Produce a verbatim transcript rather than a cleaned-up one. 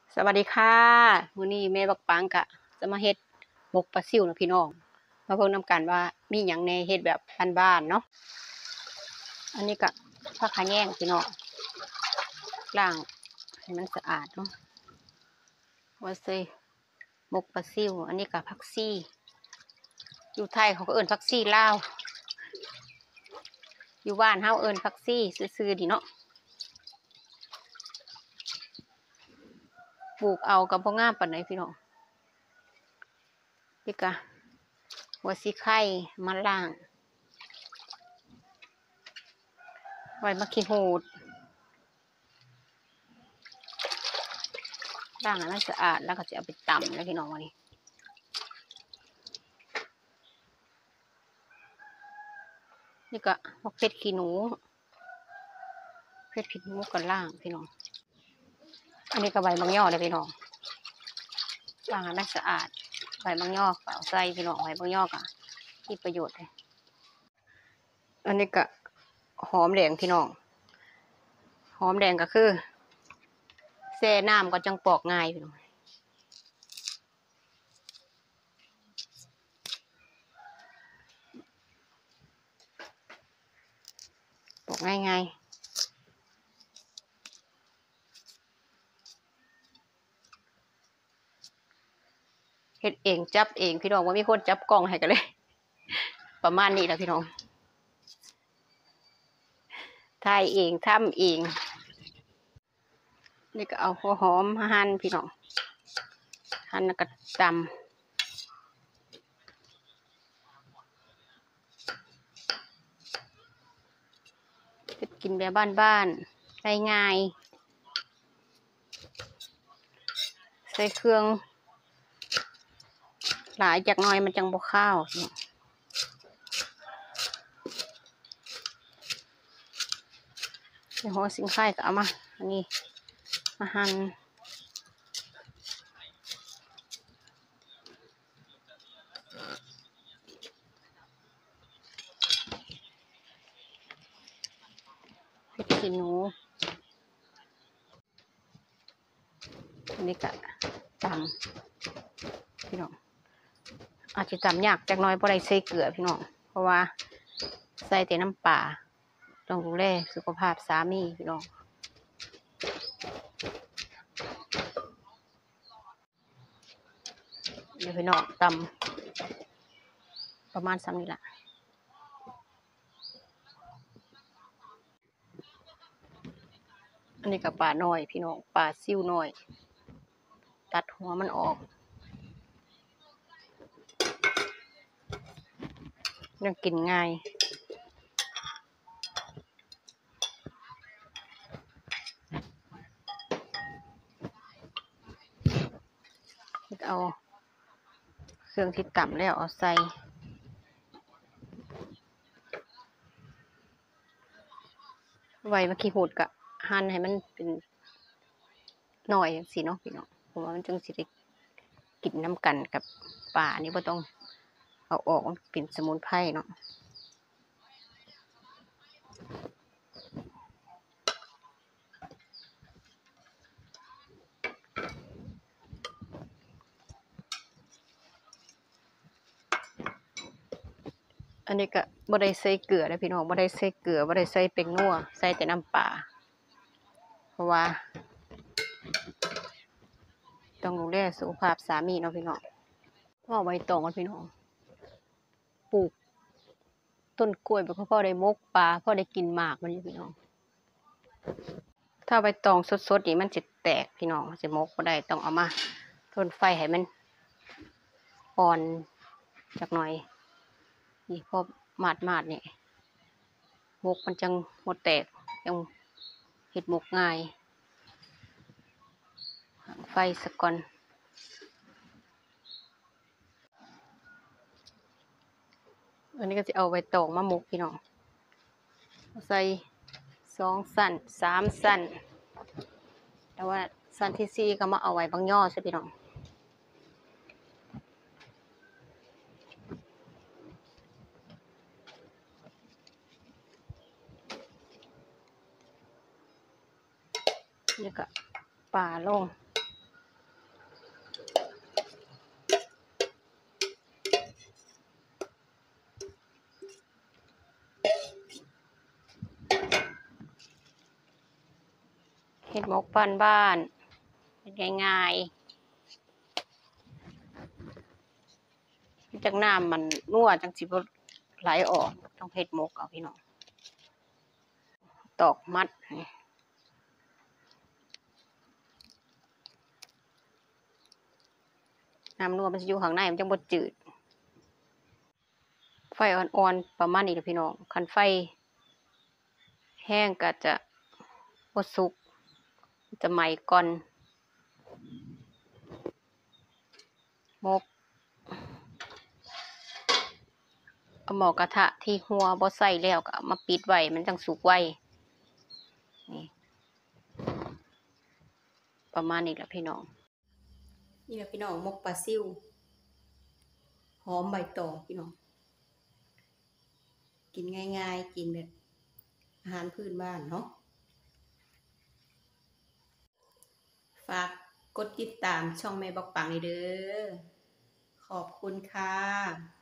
สวัสดีค่ะมื้อนี้แม่บักปังกะจะมาเฮ็ดหมกปลาซิวนะพี่น้องมาเบิ่งนำกันว่ามีหยังแหน่เฮ็ดแบบบ้านๆเนาะอันนี้ก็ผักขะแยงพี่น้องล้างให้มันสะอาดเนาะว่าสิหมกปลาซิวอันนี้ก็ผักชีอยู่ไทยเขาก็เอิ้นผักชีลาวอยู่บ้านเฮาเอิ้นผักชีซื่อๆดีเนาะปลูกเอาก็บ่งามปานใดพี่น้องนี่ก็หัวสิไข่มาล้างไว้มาขี้หูดล้างให้มันสะอาดแล้วก็จะเอาไปตำแล้วพี่น้องวันนี้นี่ก็มะเขือขี้หนูเผ็ดขี้หนูกันล่างพี่น้องอันนี้ก็ใบบางย่อเลยพี่น้องล้างให้มันสะอาดใบบางย่อก็เอาใส่พี่น้องใบบางย่อก็มีประโยชน์เลยอันนี้ก็หอมแดงพี่น้องหอมแดงก็คือแช่น้ำก็จังปอกง่ายพี่น้องปอกง่ายง่ายเฮ็ดเองจับเองพี่น้องว่ามีคนจับกล้องให้กันเลยประมาณนี้แหละพี่น้องถ่ายเองทำเองนี่ก็เอาหัวหอมมาหั่นพี่น้องหั่นแล้วก็ตำกินแบบบ้านๆได้ง่ายใส่เครื่องหลายจากหน่อยมันจังบ่ข้าวเดี๋ยวหัวสิงไข่ก็เอามาอันนี้มาหั่นเผ็ดขี้หนูอันนี้ก็ตำพี่น้องอาจจะตำยากจากน้อยเพราะได้ใส่เกลือพี่น้องเพราะว่าใส่แต่น้ำปลาต้องดูแลสุขภาพสามีพี่น้องเดี๋ยวพี่น้องตำประมาณซ้ำนี้ละอันนี้กับปลาหน่อยพี่น้องปลาซิ่วหน่อยตัดหัวมันออกยังกินง่ายเอาเครื่องที่ต่ำแล้วเอาใส่ไว้มาขี้หูดกะหั่นให้มันเป็นหน่อยสิเนาะพี่น้องเพราะว่ามันจึงสิได้กินน้ำกันกับปลานี่บ่ต้องเอาออกมันเป็นสมุนไพรเนาะอันนี้ก็บ่ได้ใส่เกลือนะพี่น้องบ่ได้ใส่เกลือบ่ได้ใส่เป็งนัวใส่แต่น้ำปลาเพราะว่าต้องดูแลสุขภาพสามีเนาะพี่น้องว่าใบตองกันพี่น้องปลูกต้นกล้วยแบบพ่อได้มกปลาพ่อได้กินหมากมันอยู่พี่น้องถ้าใบตองสดๆนี่มันจะแตกพี่น้องจะมกบ่ได้ต้องเอามาทนไฟให้มันอ่อนจักหน่อยนี่พอมาดมาดนี่มกมันจังหมดแตกยังเห็ดมกง่ายไฟสะก่อนอันนี้ก็จะเอาใบตองมาหมกพี่น้องใส่สองสั้นสามสั้นแต่ว่าสั้นที่สี่ก็มาเอาไว้บางย่อใช่พี่น้องนี่ก็ป่าลงเฮ็ดหมกบ้านบ้านเฮ็ดง่ายๆจากน้ำมันนัวจังสิบ่ไหลออกต้องเฮ็ดหมกเอาพี่น้องตอกมัดน้ำนัวมันจะอยู่ข้างในมันจังบ่จืดไฟอ่อนๆประมาณนี้แหละพี่น้องคันไฟแห้งก็จะบ่สุกจะไหม้ก่อนหมกเอาหม้อกระทะที่หัวบ่ใส่แล้วก็มาปิดไว้มันจังสุกไวนี่ประมาณนี้แหละพี่น้องนี่แหละพี่น้องหมกปลาซิวหอมใบตองพี่น้องกินง่ายๆกินแบบอาหารพื้นบ้านเนาะฝากกดติดตามช่องแม่บอกปังนี่เด้อขอบคุณค่ะ